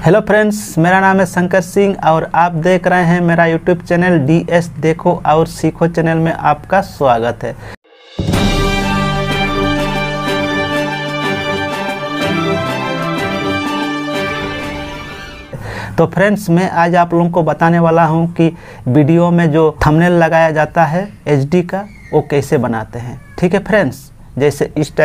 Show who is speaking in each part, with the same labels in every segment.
Speaker 1: Hello friends, मेरा नाम है शंकर सिंह और आप देख रहे हैं मेरा यूट्यूब चैनल DS देखो और सीखो चैनल में आपका स्वागत है। तो फ्रेंड्स, मैं आज आप लोगों को बताने वाला हूं कि वीडियो में जो थंबनेल लगाया जाता है HD का, वो कैसे बनाते हैं। ठीक है फ्रेंड्स, जैसे इस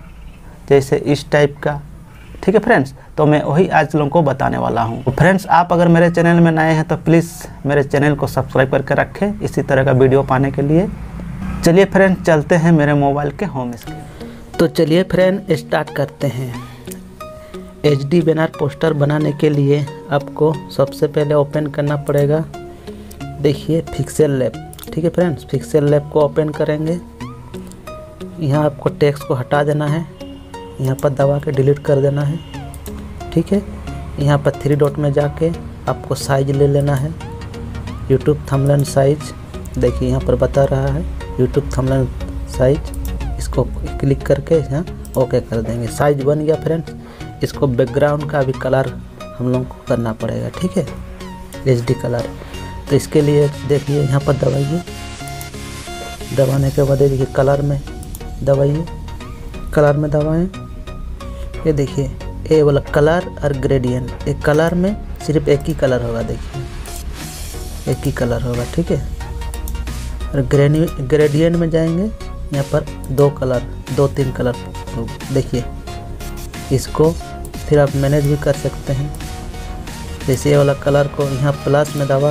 Speaker 1: टाइप का ठीक है फ्रेंड्स। तो मैं वही आज लोगों को बताने वाला हूँ। फ्रेंड्स, आप अगर मेरे चैनल में नए हैं तो प्लीज़ मेरे चैनल को सब्सक्राइब करके रखें इसी तरह का वीडियो पाने के लिए। चलिए फ्रेंड्स, चलते हैं मेरे मोबाइल के होम स्क्रीन। तो चलिए फ्रेंड, स्टार्ट करते हैं। HD बैनर पोस्टर बनाने के लिए आपको सबसे पहले ओपन करना पड़ेगा, देखिए पिक्सेल लैब। ठीक है फ्रेंड्स, पिक्सेल लैब को ओपन करेंगे। यहाँ आपको टेक्स्ट को हटा देना है, यहाँ पर दबा के डिलीट कर देना है। ठीक है, यहाँ पर 3 डॉट में जाके आपको साइज ले लेना है, यूट्यूब थंबनेल साइज। देखिए यहाँ पर बता रहा है यूट्यूब थंबनेल साइज, इसको क्लिक करके यहाँ ओके कर देंगे। साइज बन गया फ्रेंड्स। इसको बैकग्राउंड का भी कलर हम लोग को करना पड़ेगा। ठीक है, HD कलर। तो इसके लिए देखिए यहाँ पर दबाइए, दबाने के बाद देखिए कलर में दबाइए, कलर में दबाएं। ये देखिए ये वाला कलर और ग्रेडियंट, एक कलर में सिर्फ एक ही कलर होगा, देखिए एक ही कलर होगा। ठीक है, और ग्रेडियंट में जाएंगे, यहाँ पर 2-3 कलर देखिए। इसको फिर आप मैनेज भी कर सकते हैं। जैसे ये वाला कलर को यहाँ प्लस में दबा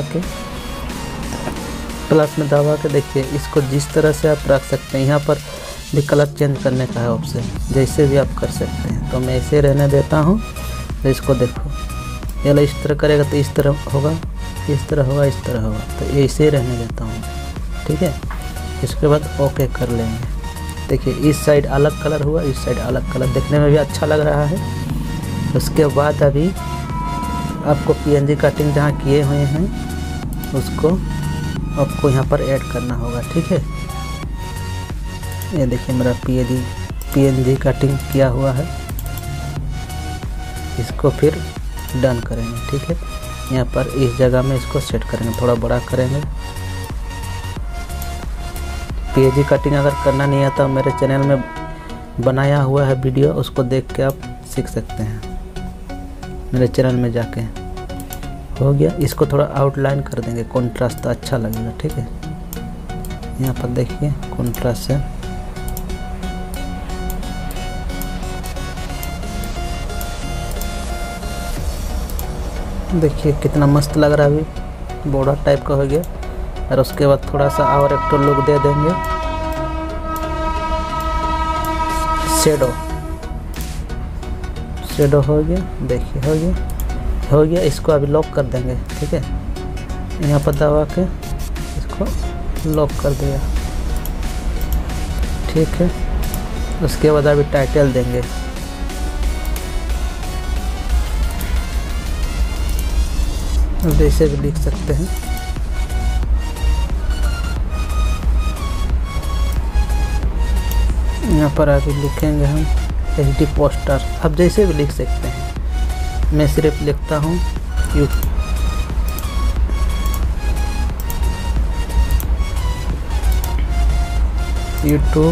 Speaker 1: के देखिए, इसको जिस तरह से आप रख सकते हैं। यहाँ पर भी कलर चेंज करने का है ऑप्शन, जैसे भी आप कर सकते हैं। तो मैं ऐसे रहने देता हूँ। तो इसको देखो, ये इस तरह करेगा तो इस तरह होगा, इस तरह होगा, इस तरह होगा। तो ऐसे रहने देता हूँ। ठीक है, इसके बाद ओके कर लेंगे। देखिए इस साइड अलग कलर हुआ, इस साइड अलग कलर, देखने में भी अच्छा लग रहा है। उसके बाद अभी आपको PNG कटिंग जहाँ किए हुए हैं उसको आपको यहाँ पर ऐड करना होगा। ठीक है, ये देखिए मेरा PNG कटिंग किया हुआ है। इसको फिर डन करेंगे। ठीक है, यहाँ पर इस जगह में इसको सेट करेंगे, थोड़ा बड़ा करेंगे। PNG कटिंग अगर करना नहीं आता, मेरे चैनल में बनाया हुआ है वीडियो, उसको देख के आप सीख सकते हैं मेरे चैनल में जाके। हो गया, इसको थोड़ा आउटलाइन कर देंगे, कॉन्ट्रास्ट तो अच्छा लगेगा। ठीक है, यहाँ पर देखिए कॉन्ट्रास्ट है। देखिए कितना मस्त लग रहा है, अभी बॉर्डर टाइप का हो गया। और उसके बाद थोड़ा सा और एक तो लुक दे देंगे, शेडो हो गया। देखिए हो गया। इसको अभी लॉक कर देंगे। ठीक है, यहाँ पर दबा के इसको लॉक कर दिया। ठीक है, उसके बाद अभी टाइटल देंगे। जैसे भी लिख सकते हैं। यहाँ पर अभी लिखेंगे हम HD पोस्टर। अब जैसे भी लिख सकते हैं, मैं सिर्फ लिखता हूँ यूट्यूब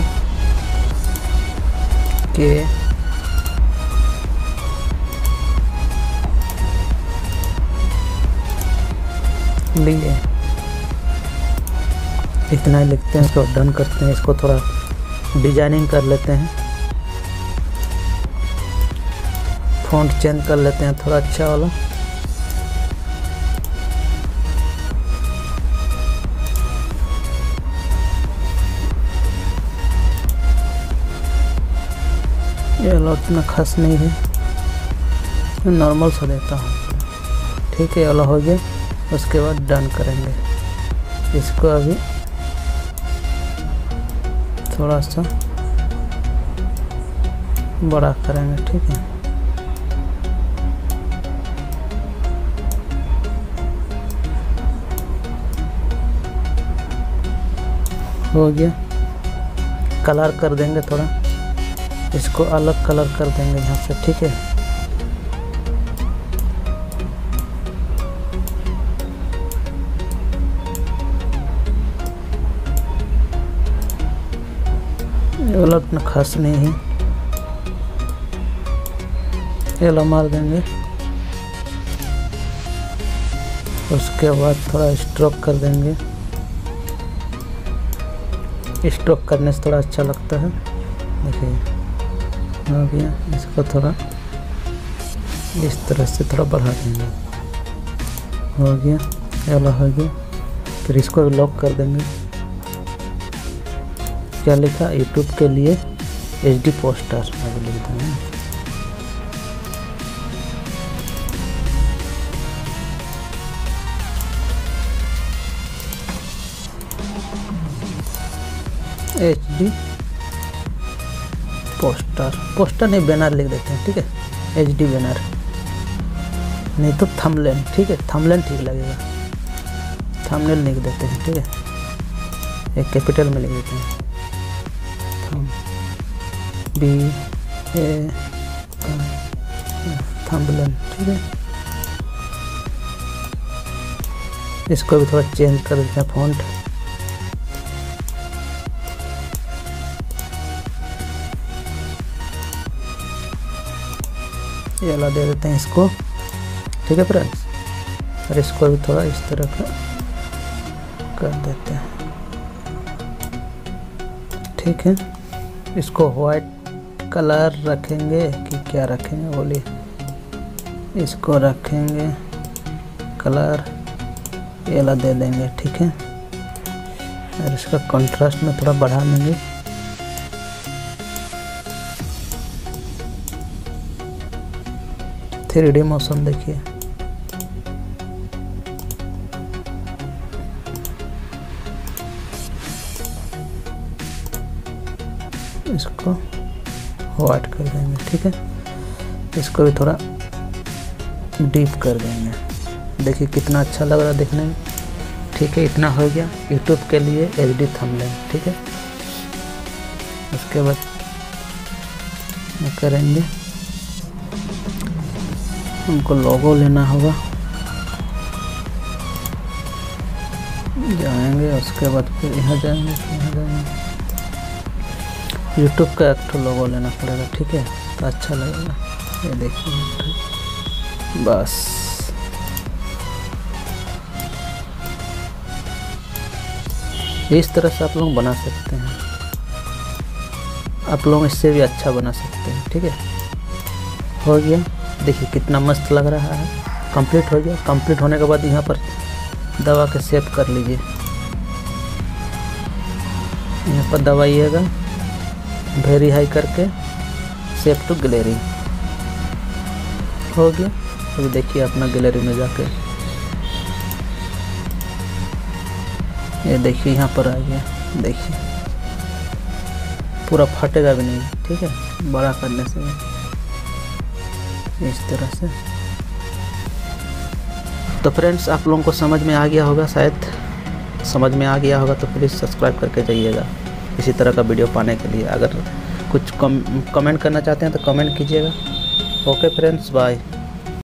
Speaker 1: के लिए, इतना ही लिखते हैं। इसको डन करते हैं। इसको थोड़ा डिजाइनिंग कर लेते हैं, फ़ॉन्ट चेंज कर लेते हैं थोड़ा अच्छा वाला। ये वाला उतना खास नहीं है, नॉर्मल सा देता हूँ। ठीक है, ये वाला हो गया। उसके बाद डन करेंगे। इसको अभी थोड़ा सा बड़ा करेंगे। ठीक है, हो गया। कलर कर देंगे थोड़ा, इसको अलग कलर कर देंगे यहाँ से। ठीक है, कलर उतना खास नहीं है, येलो मार देंगे। उसके बाद थोड़ा स्ट्रोक कर देंगे, स्ट्रोक करने से थोड़ा अच्छा लगता है। देखिए हो गया, इसको थोड़ा इस तरह से थोड़ा बढ़ा देंगे, हो गया, येलो हो गया। फिर इसको लॉक कर देंगे। क्या लिखा, यूट्यूब के लिए HD पोस्टर अभी लिख देंगे। HD पोस्टर नहीं, बैनर लिख देते हैं, ठीक है। HD बैनर नहीं तो थंबनेल, ठीक है, थंबनेल ठीक लगेगा। थंबनेल लिख देते हैं, ठीक है, एक कैपिटल में लिख देते हैं, थंबनेल, ठीक है। इसको भी थोड़ा चेंज कर देते हैं फॉन्ट। ये वाला दे देते हैं इसको, ठीक है फ्रेंड्स। और इसको भी थोड़ा इस तरह का कर देते हैं, ठीक है। इसको वाइट कलर रखेंगे कि क्या रखेंगे बोलिए, इसको रखेंगे कलर ये वाला दे देंगे, ठीक है। और इसका कंट्रास्ट में थोड़ा बढ़ा देंगे। थ्री डी मोशन देखिए, इसको वाइट कर देंगे, ठीक है। इसको भी थोड़ा डीप कर देंगे। देखिए कितना अच्छा लग रहा है देखने में, ठीक है। इतना हो गया यूट्यूब के लिए HD थंबनेल, ठीक है। उसके बाद करेंगे, हमको लोगो लेना होगा, जाएंगे। उसके बाद फिर यहाँ जाएंगे, यहाँ जाएंगे। यूट्यूब का एक लोगो लेना पड़ेगा, ठीक है, तो अच्छा लगेगा। ये देखिए बस इस तरह से आप लोग बना सकते हैं। आप लोग इससे भी अच्छा बना सकते हैं, ठीक है। हो गया, देखिए कितना मस्त लग रहा है। कंप्लीट हो गया। कंप्लीट होने के बाद यहाँ पर दबा के सेव कर लीजिए। यहाँ पर दबाइएगा, वेरी हाई करके सेव टू गैलरी, हो गया। अभी देखिए अपना गैलरी में जाके, ये देखिए यहाँ पर आ गया। देखिए पूरा फटेगा भी नहीं, ठीक है, बड़ा करने से इस तरह से। तो फ्रेंड्स आप लोगों को समझ में आ गया होगा, शायद समझ में आ गया होगा, तो प्लीज़ सब्सक्राइब करके जाइएगा इसी तरह का वीडियो पाने के लिए। अगर कुछ कमेंट करना चाहते हैं तो कमेंट कीजिएगा। Okay friends, bye.